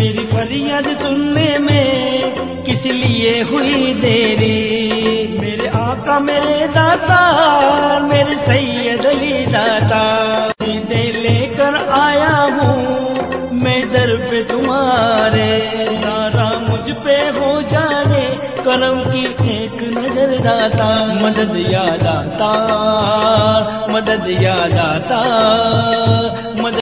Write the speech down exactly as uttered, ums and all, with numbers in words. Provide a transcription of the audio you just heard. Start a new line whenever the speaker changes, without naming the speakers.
मेरी फरियाद सुनने में किस लिए हुई देरी। मेरे आका मेरे दाता मेरे सैयद अली दाता, दे लेकर आया हूँ मैं दर पे तुम्हारे। सारा मुझ पे हो जाए करम की एक नजर दाता। मदद या दाता मदद या दाता मदद